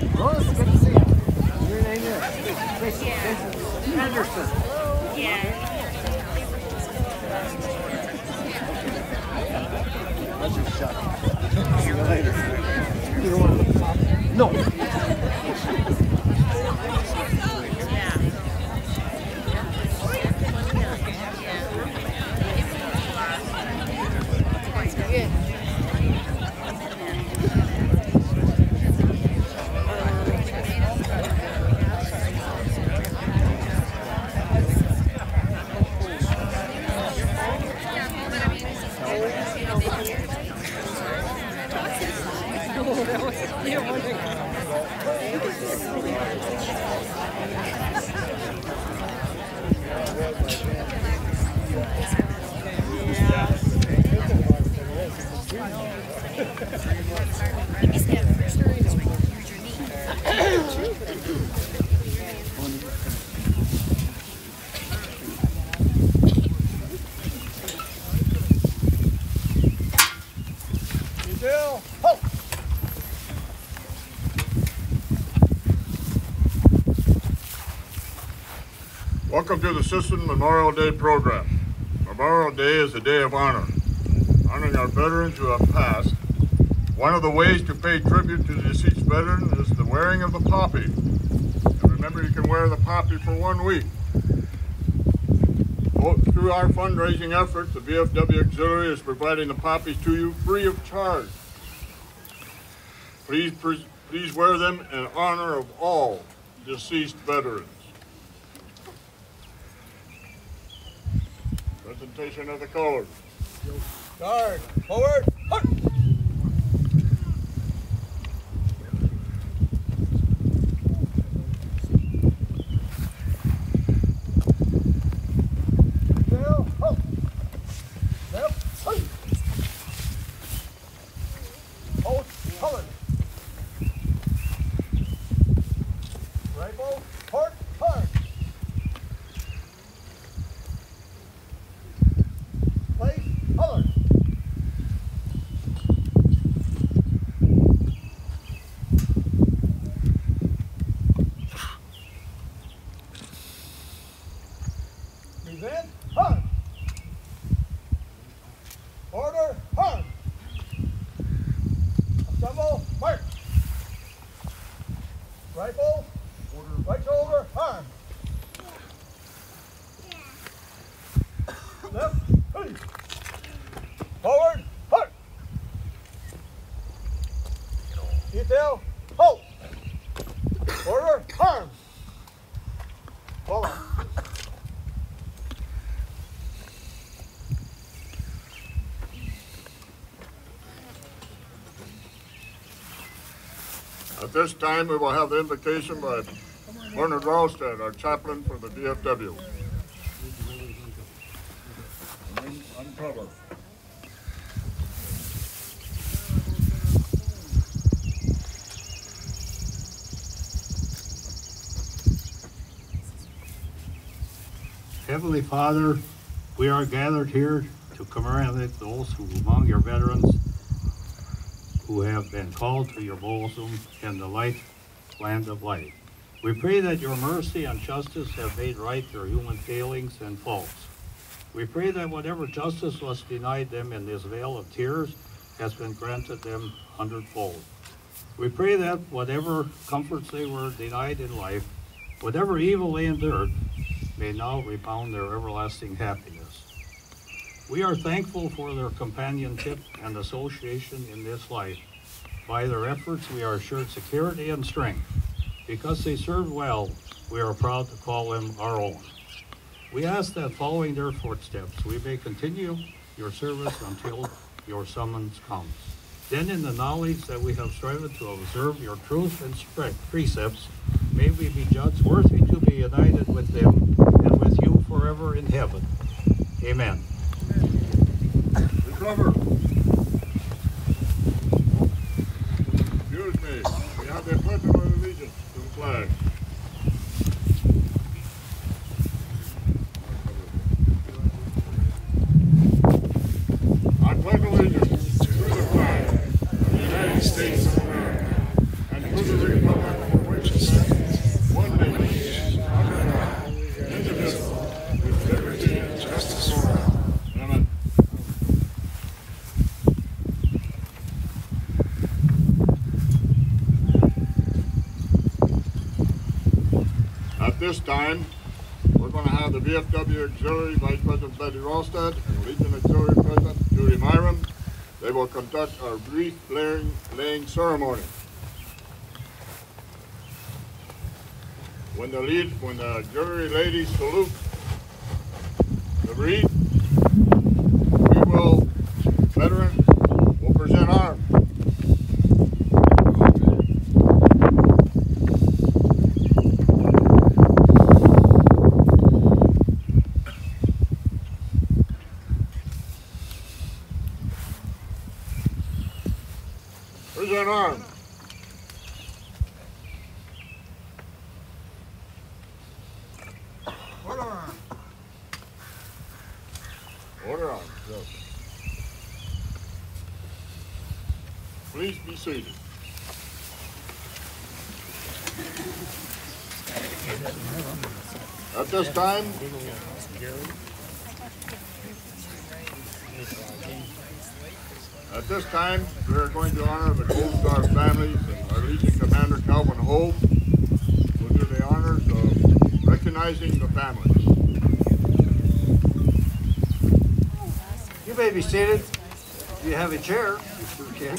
Rose, good to see you. Your name is? Anderson. Yeah. That's your shot. See you later. You don't want to talk? No. Welcome to the Sisseton Memorial Day program. Memorial Day is a day of honor, honoring our veterans who have passed. One of the ways to pay tribute to the deceased veteran is the wearing of the poppy. And remember, you can wear the poppy for 1 week. Through our fundraising efforts, the VFW Auxiliary is providing the poppies to you free of charge. Please wear them in honor of all deceased veterans. Presentation of the colors. Guard, forward, hut! Tail, halt! Left, hut! Hold, color. Rifle, port, hard. Place, color. Present, hard. Order, hard. Assemble, march. Rifle, right shoulder, hard. Left, hey. Forward, hard. Detail, halt. Order, arms. Follow. At this time, we will have the invocation by Bernard Ralstad, our chaplain for the VFW. Uncover. Heavenly Father, we are gathered here to commemorate those who among your veterans who have been called to your bosom in the light land of life. We pray that your mercy and justice have made right their human failings and faults. We pray that whatever justice was denied them in this vale of tears has been granted them hundredfold. We pray that whatever comforts they were denied in life, whatever evil they endured, may now rebound their everlasting happiness. We are thankful for their companionship and association in this life. By their efforts, we are assured security and strength. Because they served well, we are proud to call them our own. We ask that following their footsteps, we may continue your service until your summons comes. Then in the knowledge that we have striven to observe your truth and precepts, may we be judged worthy to be united with them and with you forever in heaven. Amen. Recover. Excuse me. We have the pledge of allegiance to the flag. I pledge allegiance to the flag of the United States of America and to the republic this time, we're going to have the VFW Auxiliary Vice President Betty Ralstad and Legion Auxiliary President Judy Myron. They will conduct our wreath laying ceremony. When the auxiliary ladies salute the wreath, veterans will present arms. Present arms. Order arms. Order arms, yes. Please be seated. At this time, we are going to honor the Gold Star families, and our Legion Commander Calvin Hope will do the honors of recognizing the families. You may be seated. If you have a chair, you sure can.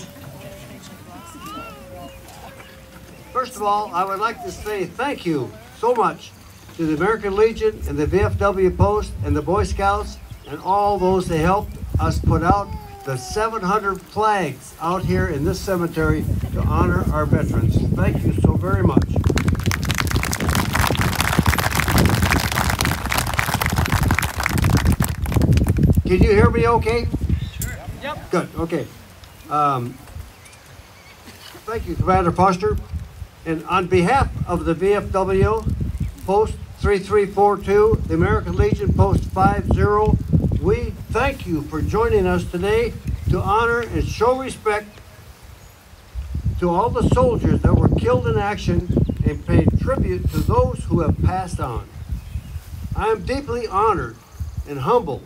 First of all, I would like to say thank you so much to the American Legion and the VFW Post and the Boy Scouts and all those that helped us put out the 700 flags out here in this cemetery to honor our veterans. Thank you so very much. Can you hear me okay? Sure. Yep. Good, okay. Thank you, Commander Foster. And on behalf of the VFW, Post 3342, the American Legion Post 50, we thank you for joining us today to honor and show respect to all the soldiers that were killed in action and pay tribute to those who have passed on. I am deeply honored and humbled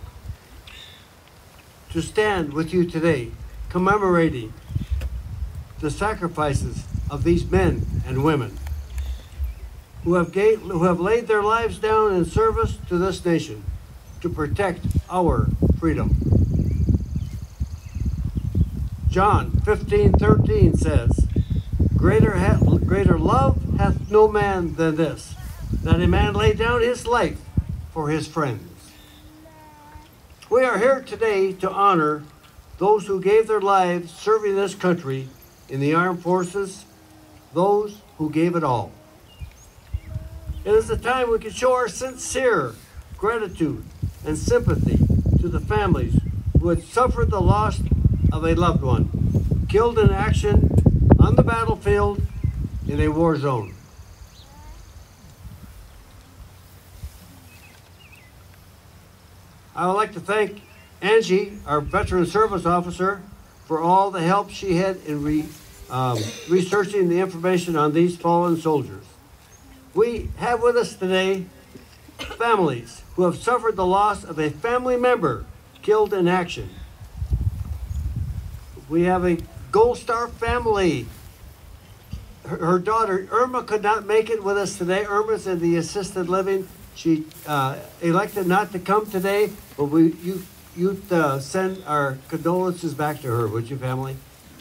to stand with you today, commemorating the sacrifices of these men and women who have laid their lives down in service to this nation to protect our freedom. John 15:13 says, Greater love hath no man than this, that a man lay down his life for his friends. We are here today to honor those who gave their lives serving this country in the armed forces, those who gave it all. It is a time we can show our sincere gratitude and sympathy to the families who had suffered the loss of a loved one, killed in action on the battlefield in a war zone. I would like to thank Angie, our Veteran Service Officer, for all the help she had in researching the information on these fallen soldiers. We have with us today families who have suffered the loss of a family member killed in action. We have a Gold Star family. Her daughter Irma could not make it with us today. Irma's in the assisted living. She elected not to come today, but you'd send our condolences back to her, would you, family?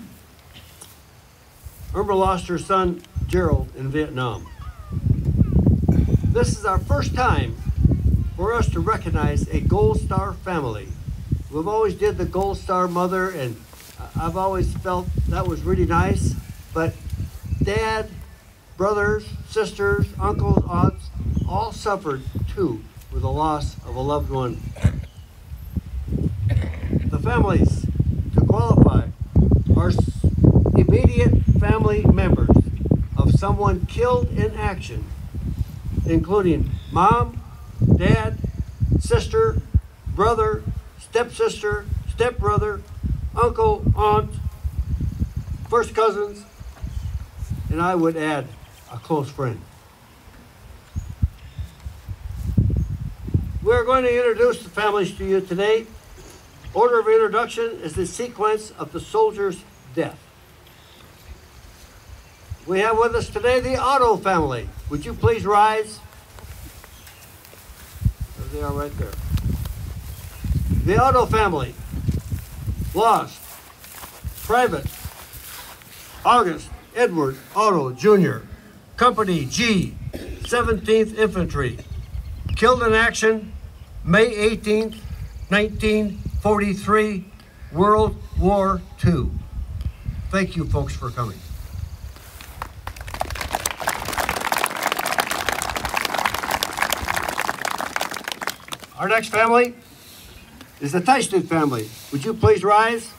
Irma lost her son Gerald in Vietnam. This is our first time for us to recognize a Gold Star family. We've always did the Gold Star mother, and I've always felt that was really nice, but dad, brothers, sisters, uncles, aunts, all suffered too with the loss of a loved one. The families, to qualify, are immediate family members of someone killed in action, including mom, dad, sister, brother, stepsister, stepbrother, uncle, aunt, first cousins, and I would add a close friend. We're going to introduce the families to you today. Order of introduction is the sequence of the soldier's death. We have with us today the Otto family. Would you please rise? There they are right there. The Otto family, lost. Private August Edward Otto Jr., Company G, 17th Infantry, killed in action May 18th, 1943, World War II. Thank you, folks, for coming. Our next family is the Sisseton family. Would you please rise?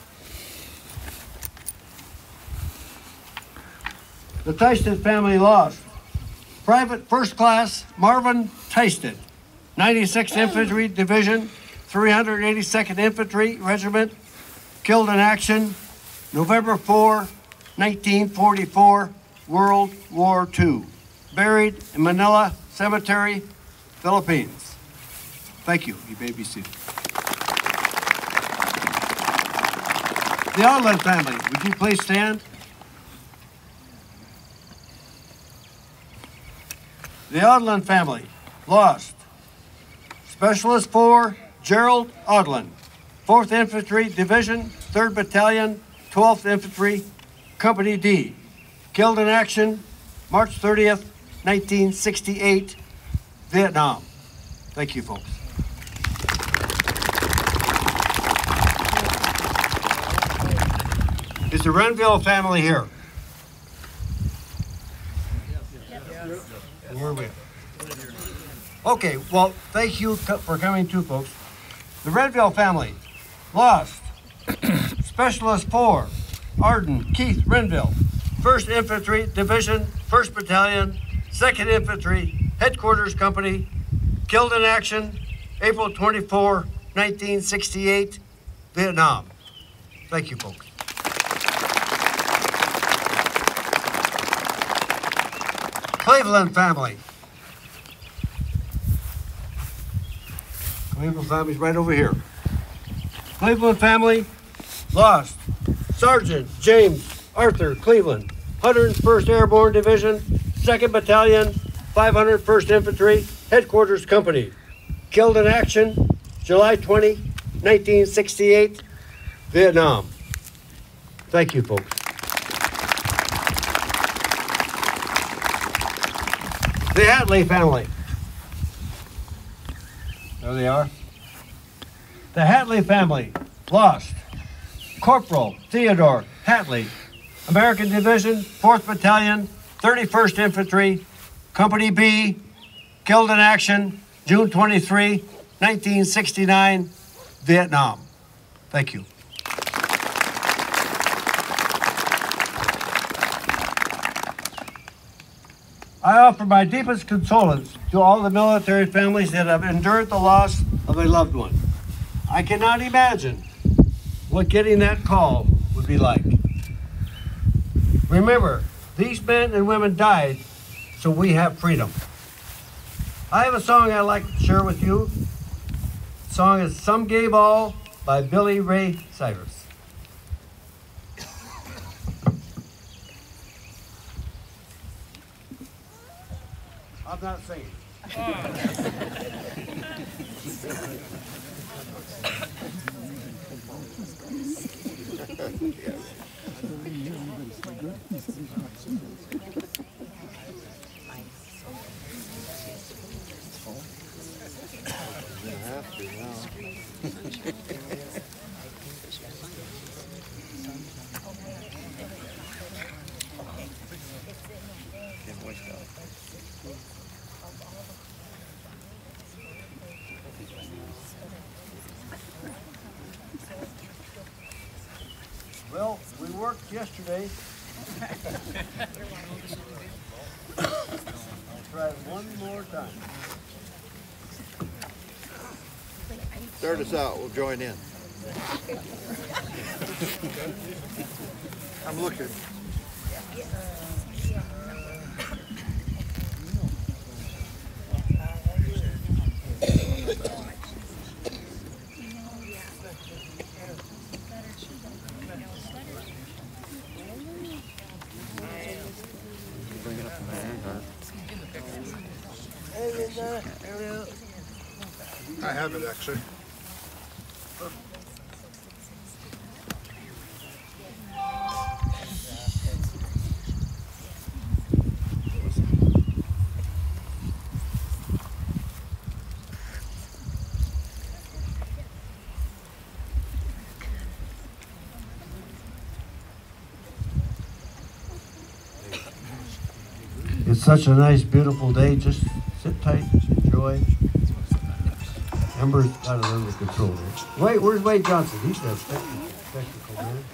The Sisseton family lost. Private First Class Marvin Sisseton, 96th Infantry Division, 382nd Infantry Regiment, killed in action November 4, 1944, World War II. Buried in Manila Cemetery, Philippines. Thank you. You may be seated. The Odlin family, would you please stand? The Odlin family, lost. Specialist 4, Gerald Odlin, 4th Infantry Division, 3rd Battalion, 12th Infantry, Company D, killed in action March 30th, 1968, Vietnam. Thank you, folks. Is the Renville family here? Where are we? Okay, well, thank you for coming too, folks. The Renville family, lost. Specialist 4, Arden Keith Renville, 1st Infantry Division, 1st Battalion, 2nd Infantry, Headquarters Company, killed in action April 24, 1968, Vietnam. Thank you, folks. Cleveland family. Cleveland family's right over here. Cleveland family, lost. Sergeant James Arthur Cleveland, 101st Airborne Division, 2nd Battalion, 501st Infantry, Headquarters Company, killed in action July 20, 1968, Vietnam. Thank you, folks. The Hatley family. There they are. The Hatley family, lost. Corporal Theodore Hatley, American Division, 4th Battalion, 31st Infantry, Company B, killed in action June 23, 1969, Vietnam. Thank you. I offer my deepest condolence to all the military families that have endured the loss of a loved one. I cannot imagine what getting that call would be like. Remember, these men and women died so we have freedom. I have a song I'd like to share with you. The song is Some Gave All by Billy Ray Cyrus. I'm not singing. Well, we worked yesterday. I'll try it one more time. Start us out, we'll join in. I'm looking. I have it actually. It's such a nice, beautiful day. Just sit tight, enjoy. Ember's got it under control there. Wait, where's Wade Johnson? He's the technical man.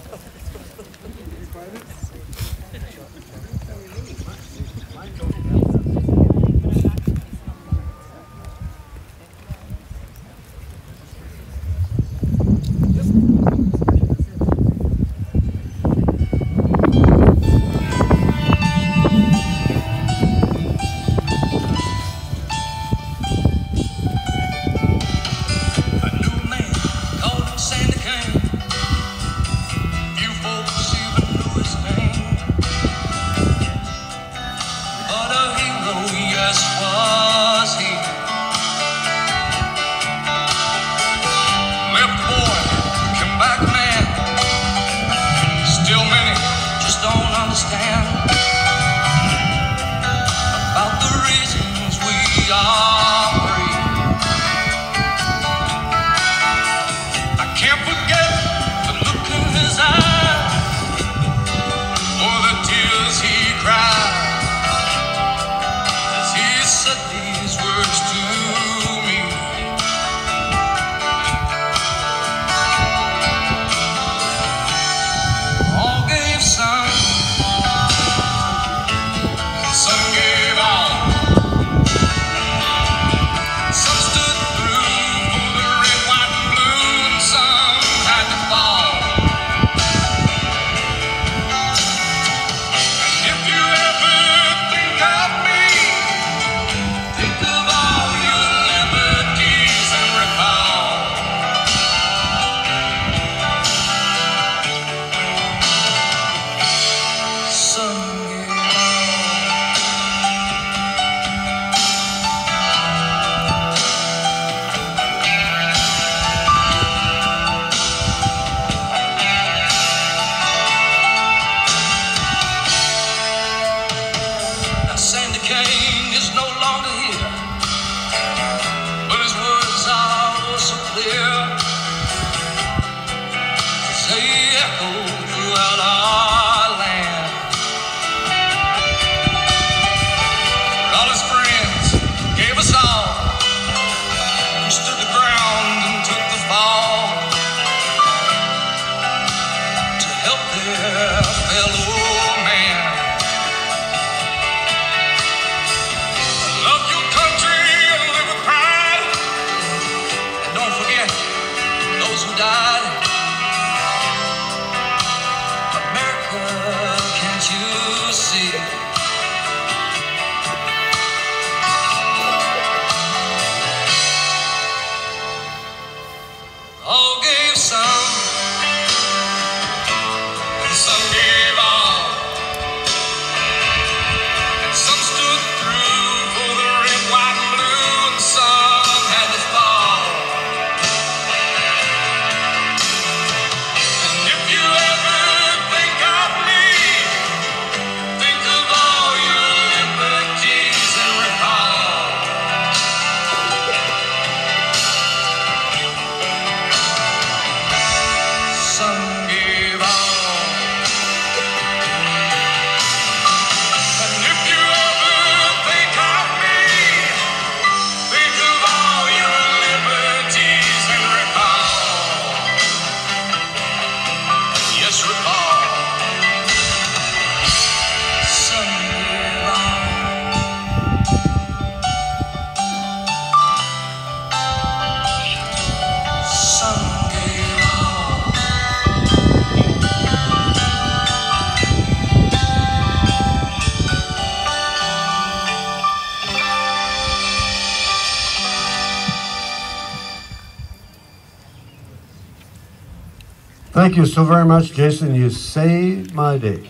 Thank you so very much, Jason. You saved my day.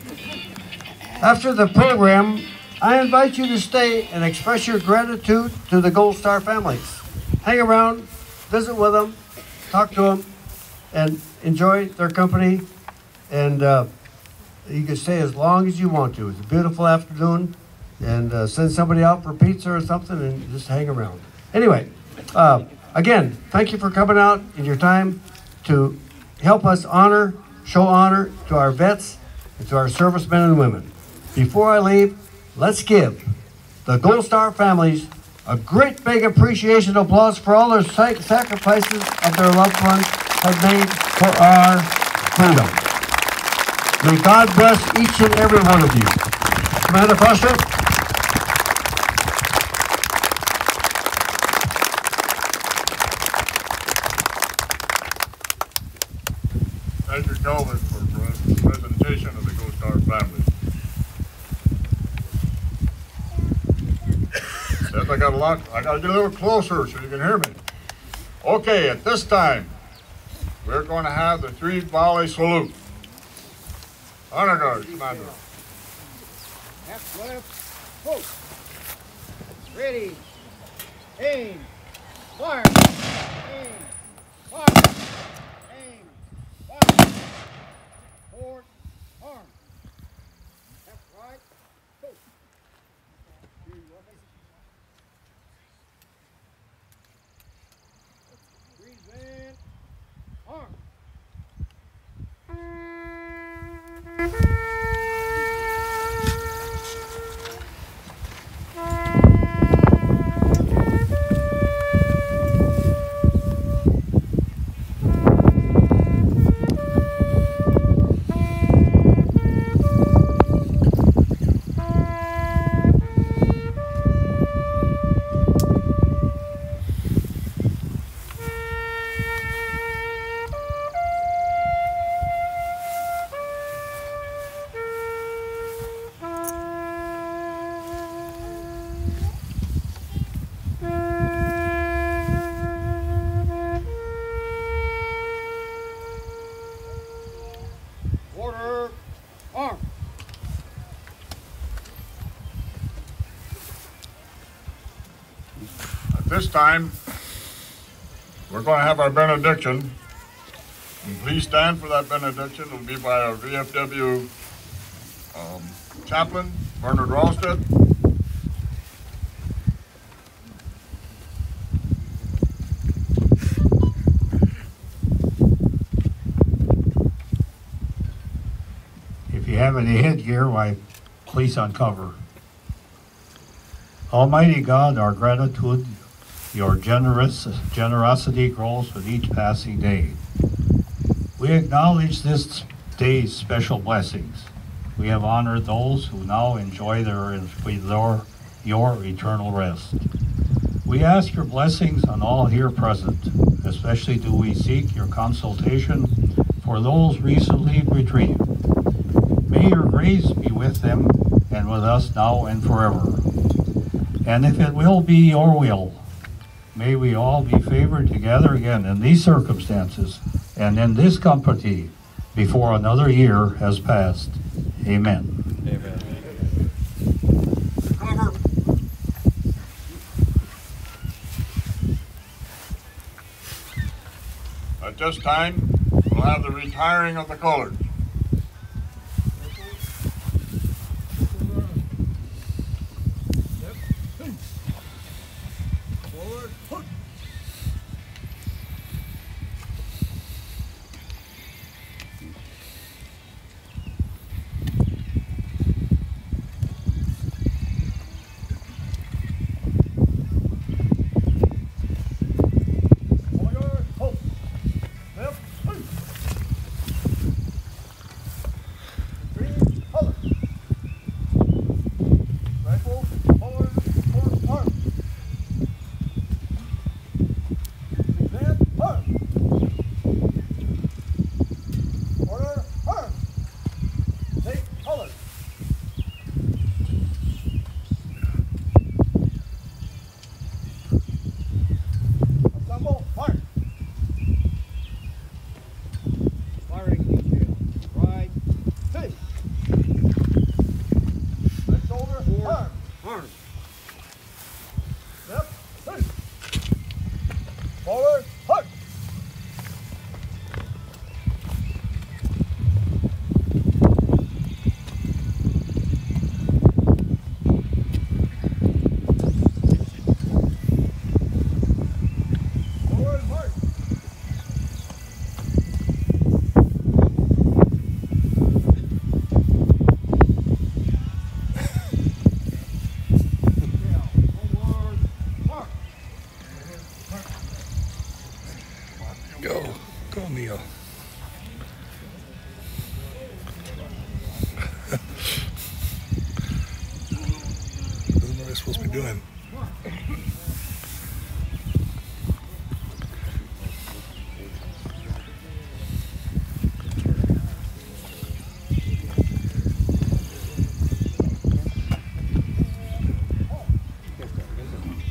After the program, I invite you to stay and express your gratitude to the Gold Star families. hang around, visit with them, talk to them, and enjoy their company. And you can stay as long as you want to. It's a beautiful afternoon, and send somebody out for pizza or something and just hang around. Anyway, again, thank you for coming out in your time to help us show honor to our vets and to our servicemen and women. Before I leave, let's give the Gold Star families a great big appreciation and applause for all their sacrifices of their loved ones have made for our freedom. May God bless each and every one of you. Commander Foster? Thank you, Calvin, for the presentation of the Gold Star family. Says I gotta get a little closer so you can hear me. Okay, at this time, we're going to have the 3 volley salute. Honor guard, Commander. Half left, hold. Ready, aim, fire, aim, fire, aim, fire. Forward, arm. Half right, hold. Present, arm. Order, arm. At this time, we're going to have our benediction. And please stand for that benediction. It will be by our VFW chaplain, Bernard Ralsted. If you have any headgear, why, please uncover. Almighty God, our gratitude, your generosity grows with each passing day. We acknowledge this day's special blessings. We have honored those who now enjoy your eternal rest. We ask your blessings on all here present. Especially do we seek your consultation for those recently retrieved. May your grace be with them and with us now and forever. And if it will be your will, may we all be favored together again in these circumstances and in this company before another year has passed. Amen. Amen. Cover. At this time, we'll have the retiring of the colors.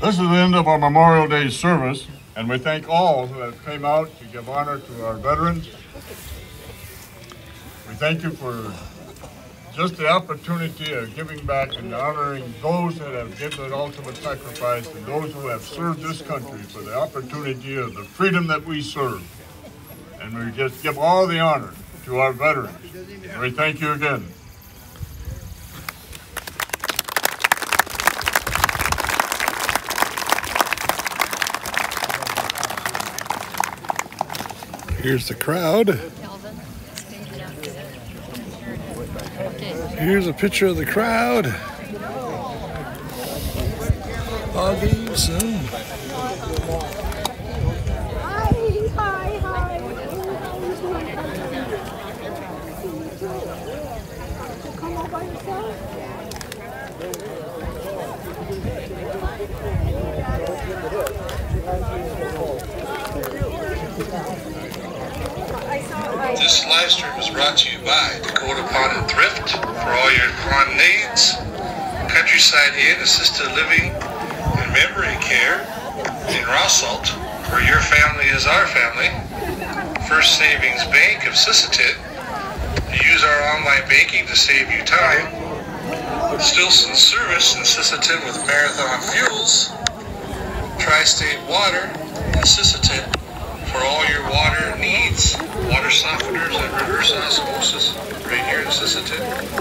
This is the end of our Memorial Day service, and we thank all who have came out to give honor to our veterans. We thank you for just the opportunity of giving back and honoring those that have given the ultimate sacrifice and those who have served this country for the opportunity of the freedom that we serve. And we just give all the honor to our veterans. And we thank you again. Here's the crowd. Here's a picture of the crowd. Augie, son. Hi. Come all by yourself? This live stream is brought to you by Dakota Pond and Thrift for all your pond needs, Countryside Inn Assisted Living and Memory Care in Rossalt, where your family is our family, First Savings Bank of Sisseton. Use our online banking to save you time. Stilson Service in Sisseton with Marathon Fuels. Tri-State Water in Sisseton for all your water needs. Water softeners and reverse osmosis right here in Sisseton.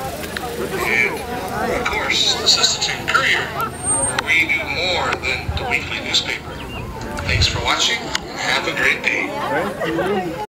And of course, the Sisseton Courier, where we do more than the weekly newspaper. Thanks for watching. Have a great day.